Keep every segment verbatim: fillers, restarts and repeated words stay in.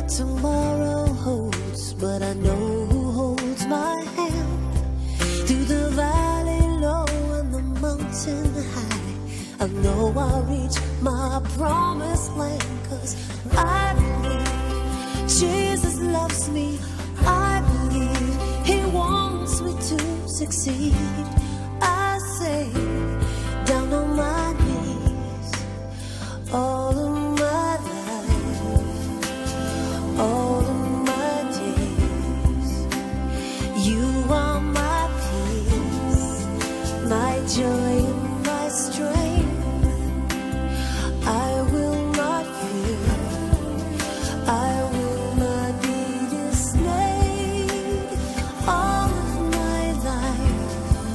what tomorrow holds, but I know who holds my hand. Through the valley low and the mountain high, I know I'll reach my promised land. 'Cause I believe Jesus loves me. I believe He wants me to succeed. I say, down on my knees, all of my life, all of my days, you are my peace, my joy and my strength. I will not fear, I will not be dismayed. All of my life,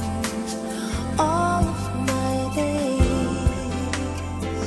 all of my days.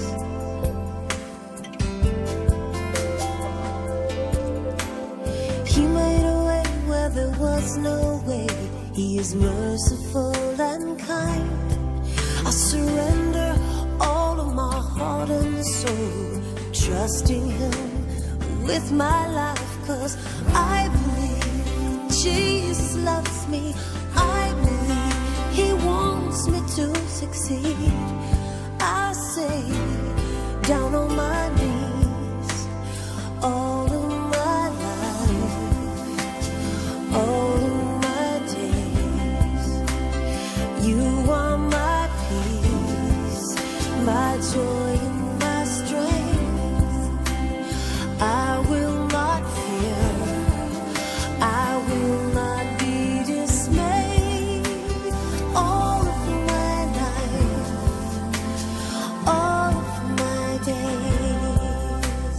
He made a way where there was no way. He is merciful and kind. I surrender all of my heart and soul, trusting Him with my life. 'Cause I believe Jesus loves me. I believe He wants me to succeed. I say, down on my knees, all of my life, all of my days, you are my peace, my joy and my strength. I will not fear, I will not be dismayed. All of my life, all of my days,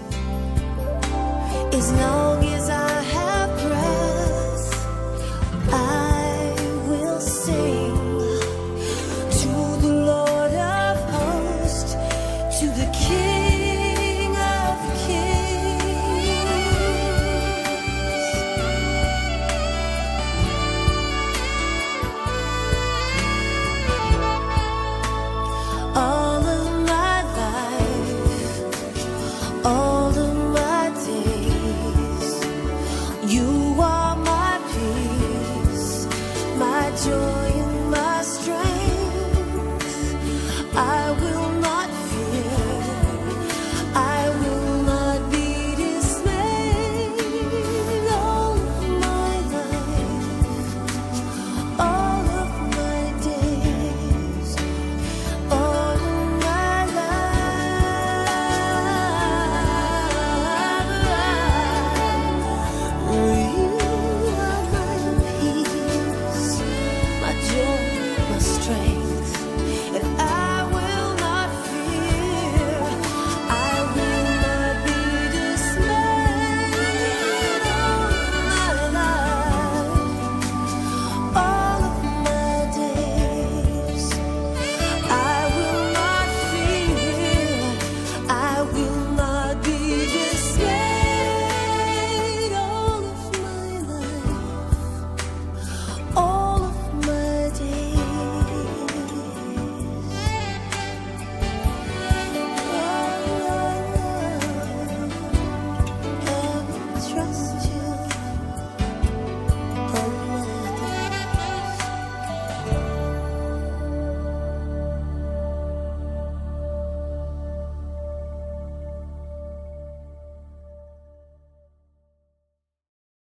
as long as I have breath, I will sing to the Lord of hosts, to the King